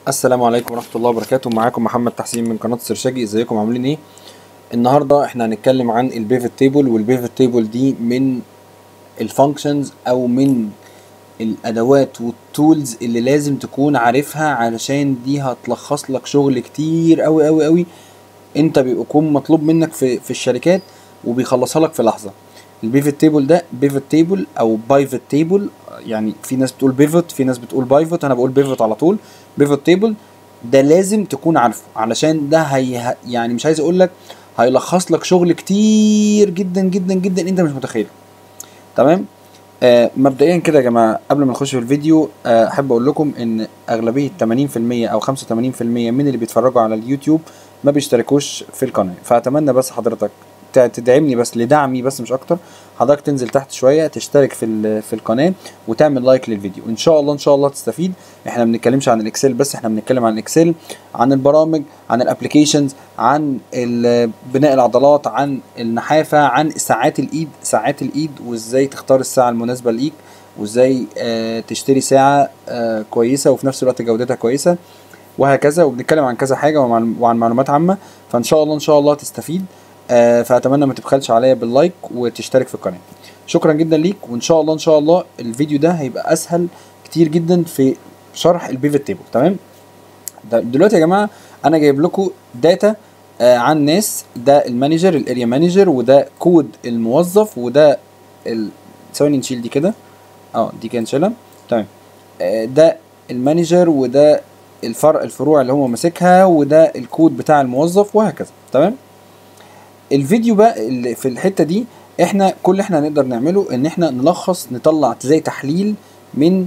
السلام عليكم ورحمة الله وبركاته. معاكم محمد تحسين من قناة السرشاجي. ازيكم عاملين ايه؟ النهاردة احنا هنتكلم عن البيفت تيبل، والبيفت تيبل دي من الفانكشنز او من الادوات والتولز اللي لازم تكون عارفها، علشان دي هتلخص لك شغل كتير قوي قوي قوي انت بيكون مطلوب منك في الشركات وبيخلصها لك في لحظة. البيفت تيبل ده بيفت تيبل او بايفت تيبل، يعني في ناس بتقول بيفت، في ناس بتقول بايفت، انا بقول بيفت على طول. بيفت تيبل ده لازم تكون عارفه، علشان ده يعني مش عايز اقول لك هيلخص لك شغل كتير جدا جدا جدا انت مش متخيله. تمام. مبدئيا كده يا جماعه، قبل ما نخش في الفيديو احب اقول لكم ان اغلبيه 80% او 85% من اللي بيتفرجوا على اليوتيوب ما بيشتركوش في القناه، فاتمنى بس حضرتك تدعمني بس لدعمي بس مش اكتر. حضرتك تنزل تحت شويه تشترك في القناه وتعمل لايك للفيديو، ان شاء الله ان شاء الله تستفيد. احنا ما بنتكلمش عن الاكسل بس، احنا بنتكلم عن الاكسل، عن البرامج، عن الابلكيشنز، عن بناء العضلات، عن النحافه، عن ساعات الايد وازاي تختار الساعه المناسبه ليك، وازاي تشتري ساعه كويسه وفي نفس الوقت جودتها كويسه، وهكذا. وبنتكلم عن كذا حاجه وعن معلومات عامه، فان شاء الله ان شاء الله تستفيد. فاتمنى ما تبخلش عليا باللايك وتشترك في القناه. شكرا جدا ليك، وان شاء الله ان شاء الله الفيديو ده هيبقى اسهل كتير جدا في شرح البيفت تيبل. تمام. دلوقتي يا جماعه انا جايب لكم داتا عن ناس، ده المانجر الاريا مانجر، وده كود الموظف، وده ثواني نشيل دي كده، دي كان نشيلها. تمام. ده المانجر، وده الفروع اللي هو ماسكها، وده الكود بتاع الموظف، وهكذا. تمام. الفيديو بقى اللي في الحته دي، احنا كل اللي احنا نقدر نعمله ان احنا نلخص، نطلع زي تحليل من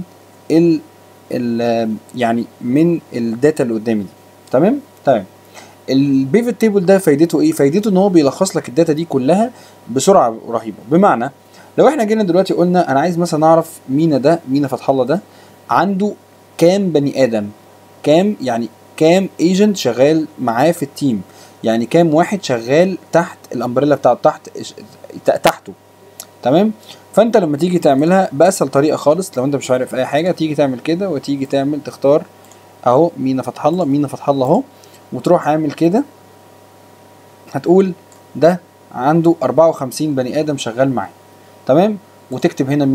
يعني من الداتا اللي قدامي دي. تمام. تمام. البيفت تيبل ده فايدته ايه؟ فايدته ان هو بيلخص لك الداتا دي كلها بسرعه رهيبه. بمعنى لو احنا جينا دلوقتي قلنا انا عايز مثلا اعرف مينا فتح الله ده عنده كام بني ادم، كام ايجنت شغال معاه في التيم، يعني كام واحد شغال تحت الامبريلا بتاعته، تحته. تمام. فانت لما تيجي تعملها باسهل طريقه خالص، لو انت مش عارف اي حاجه تيجي تعمل كده، وتيجي تختار اهو مينا فتح الله اهو، وتروح عامل كده، هتقول ده عنده 54 بني ادم شغال معاه. تمام. وتكتب هنا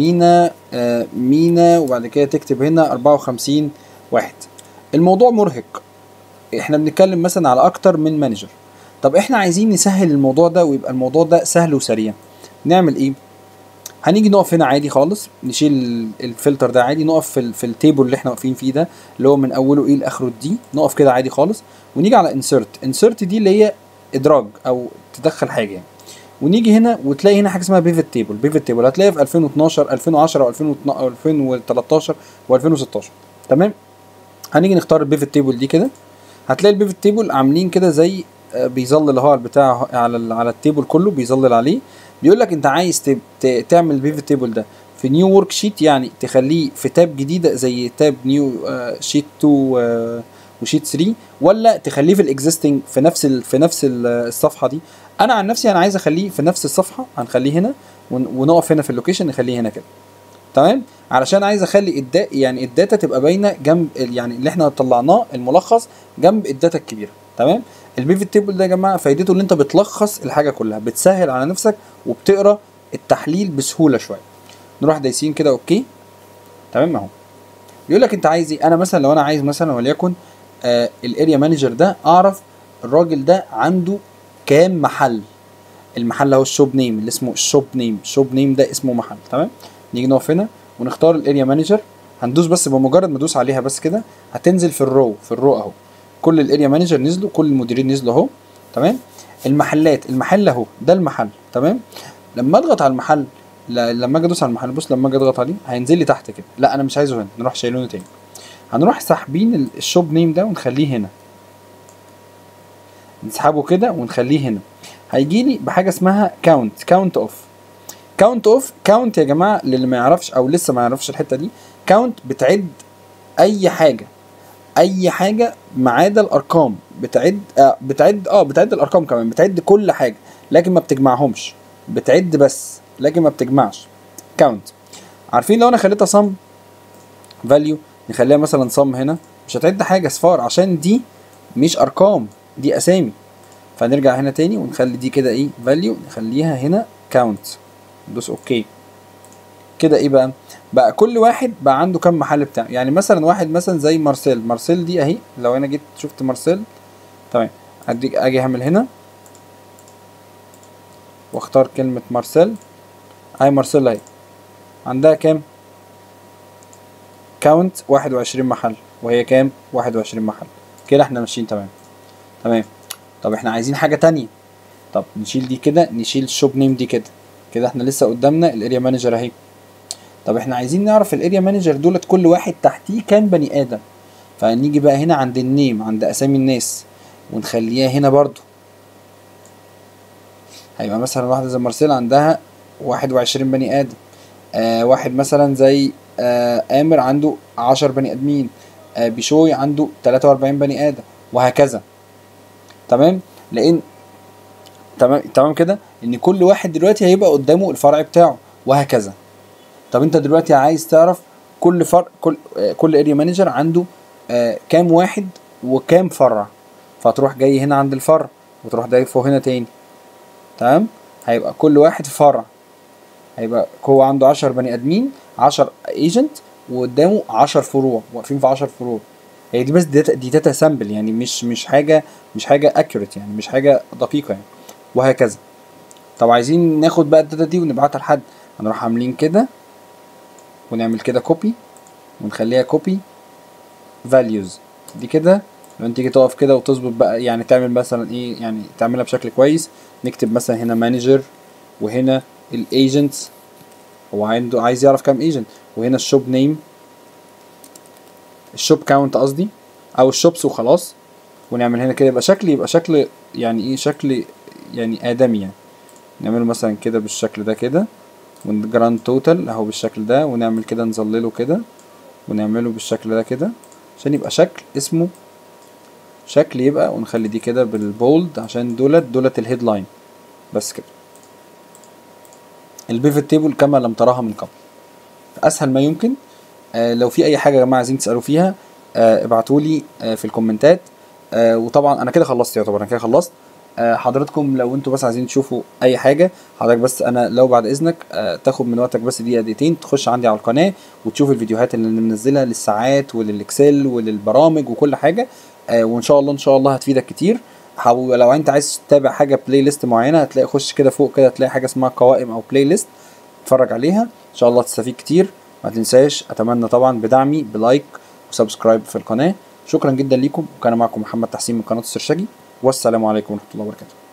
مينا وبعد كده تكتب هنا 54 واحد. الموضوع مرهق، احنا بنتكلم مثلا على اكتر من مانجر. طب احنا عايزين نسهل الموضوع ده ويبقى الموضوع ده سهل وسريع، نعمل ايه؟ هنيجي نقف هنا عادي خالص، نشيل الفلتر ده عادي، نقف في التيبل اللي احنا واقفين فيه ده، اللي هو من اوله ايه لاخره دي، نقف كده عادي خالص، ونيجي على انسرت دي اللي هي ادراج او تدخل حاجه يعني. ونيجي هنا وتلاقي هنا حاجه اسمها بيفت تيبل هتلاقيها في 2012 2010 و2013 و2016. تمام. هنيجي نختار البيفت تيبل دي كده، هتلاقي البيفت تيبل عاملين كده زي بيظلل اهو البتاع على التيبل كله، بيظلل عليه. بيقول لك انت عايز تعمل البيفت تيبل ده في نيو ورك شيت، يعني تخليه في تاب جديده زي تاب نيو شيت 2 وشيت 3، ولا تخليه في الاكزيستنج في نفس الصفحه دي. انا عن نفسي انا عايز اخليه في نفس الصفحه، هنخليه هنا ونقف هنا في اللوكيشن نخليه هنا كده. تمام. علشان عايز اخلي الداتا تبقى باينه جنب، يعني اللي احنا طلعناه الملخص جنب الداتا الكبيره. تمام. البيفت تيبل ده يا جماعه فايدته ان انت بتلخص الحاجه كلها، بتسهل على نفسك وبتقرا التحليل بسهوله شويه. نروح دايسين كده اوكي. تمام اهو. بيقول لك انت عايز ايه. انا مثلا لو انا عايز مثلا وليكن الاريا مانجر ده، اعرف الراجل ده عنده كام محل. المحل اهو الشوب نيم اللي اسمه الشوب نيم ده اسمه محل. تمام. نيجي نقف هنا ونختار الاريا مانجر، هندوس بس بمجرد ما ادوس عليها بس كده هتنزل في الرو اهو، كل الاريا مانجر نزلوا، كل المديرين نزلوا اهو. تمام. المحل اهو ده المحل. تمام. لما اضغط على المحل، لما اجي ادوس على المحل، بص لما اجي اضغط عليه هينزل لي تحت كده. لا انا مش عايزه هنا، نروح شايلونه تاني. هنروح ساحبين الشوب نيم ده ونخليه هنا، نسحبه كده ونخليه هنا. هيجي لي بحاجه اسمها كاونت يا جماعه، للي ما يعرفش او لسه ما يعرفش الحته دي، كاونت بتعد اي حاجه ما عدا الارقام، بتعد الارقام كمان، بتعد كل حاجه لكن ما بتجمعهمش، بتعد بس لكن ما بتجمعش. كاونت. عارفين لو انا خليتها صم فاليو، نخليها مثلا صم هنا مش هتعد حاجه صفار عشان دي مش ارقام، دي اسامي. فنرجع هنا تاني ونخلي دي كده ايه فاليو، نخليها هنا كاونت، ندوس اوكي. كده ايه بقى كل واحد بقى عنده كام محل بتاعه. يعني مثلا واحد مثلا زي مارسيل، مارسيل دي اهي، لو انا جيت شفت مارسيل تمام، اجي اعمل هنا واختار كلمة مارسيل، اهي مارسيل اهي عندها كام كاونت 21 محل، وهي كام 21 محل. كده احنا ماشيين تمام. تمام. طب احنا عايزين حاجة تانية، طب نشيل دي كده، نشيل الشوب نيم دي كده. كده احنا لسه قدامنا الاريا مانجر اهي. طب احنا عايزين نعرف الاريا مانجر دولت كل واحد تحتيه كام بني ادم. فنيجي بقى هنا عند النيم، عند اسامي الناس، ونخليها هنا برضو. هيبقى مثلا واحدة زي مارسيل عندها 21 بني ادم. واحد مثلا زي آمر عنده 10 بني ادمين. بشوي عنده 43 بني ادم، وهكذا. تمام. لان تمام كده ان كل واحد دلوقتي هيبقى قدامه الفرع بتاعه، وهكذا. طب انت دلوقتي عايز تعرف كل فرع، كل اريا مانجر عنده كام واحد وكام فرع. فتروح جاي هنا عند الفرع، وتروح ضايفه هنا تاني. تمام. هيبقى كل واحد فرع، هيبقى هو عنده 10 بني ادمين، 10 ايجنت، وقدامه 10 فروع واقفين في 10 فروع. هي دي بس دي داتا سامبل، يعني مش حاجه اكيوريت، يعني مش حاجه دقيقه يعني، وهكذا. طب عايزين ناخد بقى الداتا دي ونبعتها لحد، هنروح عاملين كده ونعمل كده كوبي، ونخليها كوبي فاليوز دي كده. لو انت تيجي تقف كده وتظبط بقى، يعني تعمل مثلا ايه، يعني تعملها بشكل كويس. نكتب مثلا هنا مانجر، وهنا الايجنتس، هو عنده عايز يعرف كام ايجنت، وهنا الشوب نيم، الشوب كاونت قصدي، او الشوبس وخلاص. ونعمل هنا كده يبقى شكل يعني ايه، شكل يعني ادمي يعني. نعمله مثلا كده بالشكل ده كده، والجراند توتال اهو بالشكل ده، ونعمل كده نظلله كده، ونعمله بالشكل ده كده عشان يبقى شكل اسمه شكل يبقى. ونخلي دي كده بالبولد عشان دولت الهيدلاين. بس كده البيفت تيبل كما لم تراها من قبل، اسهل ما يمكن. لو في اي حاجه يا جماعه عايزين تسالوا فيها ابعتولي في الكومنتات. وطبعا انا كده خلصت، يعتبر انا كده خلصت. حضراتكم لو انتوا بس عايزين تشوفوا اي حاجه، حضرتك بس انا لو بعد اذنك تاخد من وقتك بس دقيقه دقيقتين، تخش عندي على القناه وتشوف الفيديوهات اللي منزلها للساعات وللاكسل وللبرامج وكل حاجه. وان شاء الله ان شاء الله هتفيدك كتير. لو انت عايز تتابع حاجه بلاي ليست معينه، هتلاقي خش كده فوق كده هتلاقي حاجه اسمها قوائم او بلاي ليست، اتفرج عليها ان شاء الله تستفيد كتير. ما تنساش، اتمنى طبعا بدعمي بلايك وسبسكرايب في القناه. شكرا جدا ليكم، وكان معكم محمد تحسين من قناه السرشجي، والسلام عليكم ورحمه الله وبركاته.